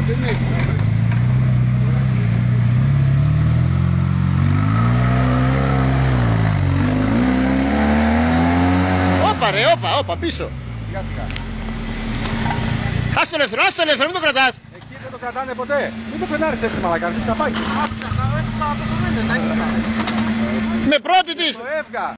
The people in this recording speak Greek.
Όπα ρε, όπα, πίσω. Ας το ελεύθερο, μην το κρατάς. Εκεί δεν το κρατάνε ποτέ. Μην το φρενάρεις έτσι μαλακά, είσαι καπάκι. Με πρώτη της. Το έβγα.